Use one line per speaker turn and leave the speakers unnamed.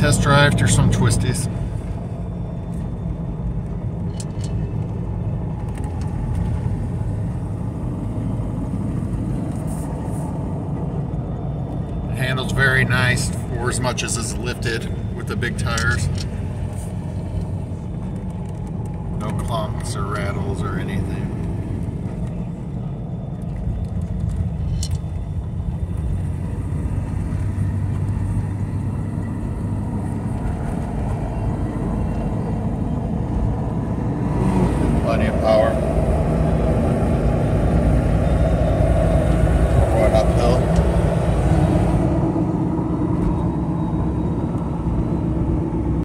test drive through some twisties. The handle's very nice for as much as is lifted with the big tires. No clumps or rattles or anything. Plenty of power.